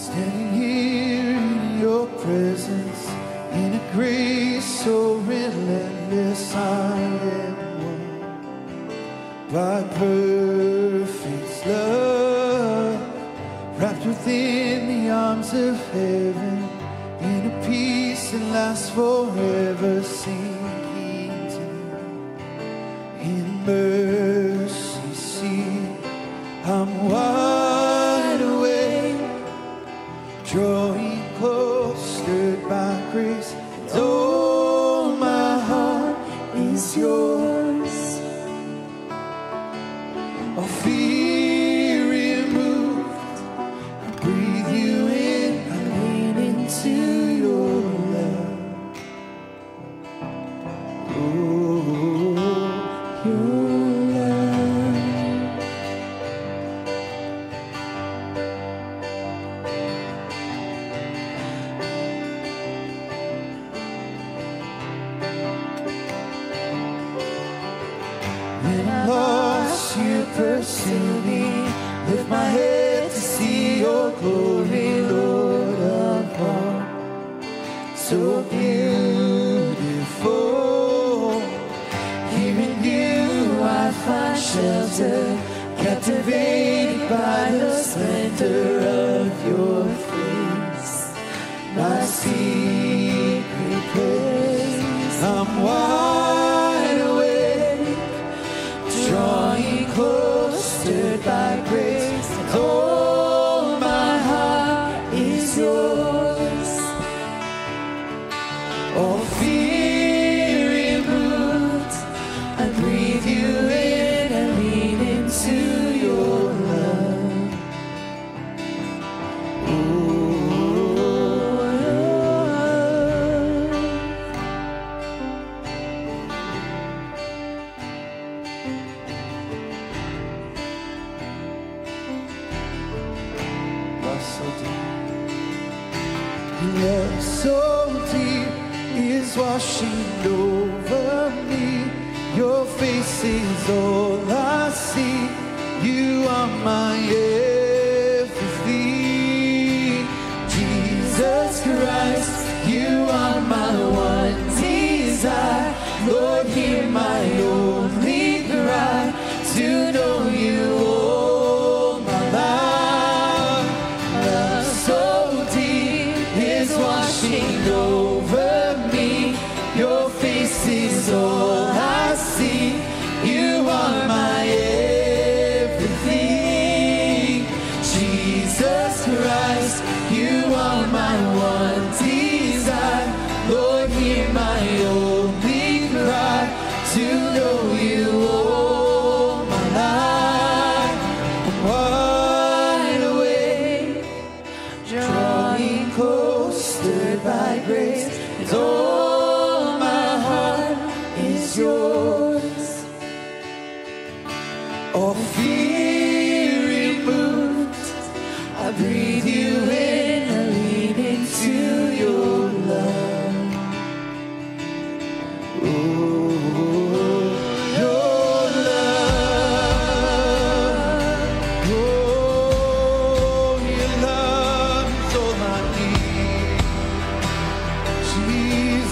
Standing here in your presence, in a grace so relentless, I am won by perfect love, wrapped within the arms of heaven, in a peace that lasts forever, sinking deep in mercy seat. I'm wide awake, drawing close, stirred by grace. And oh, my heart is yours. All fear removed, I breathe you in, I lean into your love. Oh, your pursue me, lift my head to see your glory, Lord of all. So beautiful, here in you I find shelter, captivated by the splendor of your face, my secret place. I'm wide awake, drawing close, stirred by grace. And oh, my heart is yours. All fear removed, I breathe you in and lean into your love. Love so deep is washing over me. Your face is all I see. You are my everything. Jesus Christ, you are my one desire. Lord, hear my only cry, to know you all my life. Love so deep is washing over me. Your face is all I see. You are my everything. Jesus Christ, you are my one desire. Lord, hear my only cry, to know you all my life. I'm wide awake, drawing close, stirred by grace. And oh, my heart is yours. All fear removed, I breathe you in, I lean into your love. Jesus.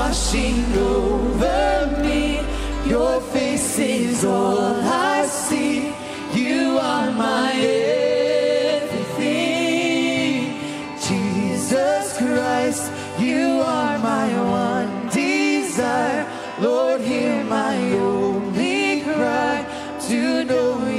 washing over me. Your face is all I see. You are my everything. Jesus Christ, you are my one desire. Lord, hear my only cry to know